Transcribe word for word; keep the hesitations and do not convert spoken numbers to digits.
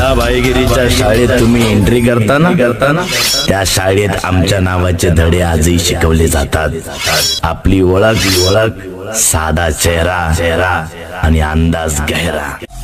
ज्या भाईगिरीच्या शाळेत तुम्ही एंट्री करताना करताना त्या शाळेत आमच्या नावाचे धडे आजही शिकवले जातात। आपली ओळख ओळख साधा चेहरा चेहरा आणि अंदाज गहरा।